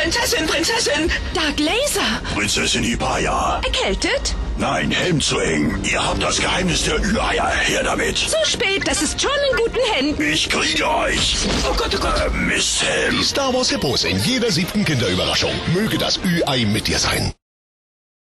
Prinzessin, Prinzessin! Dark Laser. Prinzessin Hipaya. Erkältet? Nein, Helm zu eng. Ihr habt das Geheimnis der Ü-Eier. Her damit. Zu spät, das ist schon in guten Händen. Ich kriege euch. Oh Gott, oh Gott. Mist, Helm. Die Star Wars Hippos in jeder 7. Kinderüberraschung. Möge das Ü-Ei mit dir sein.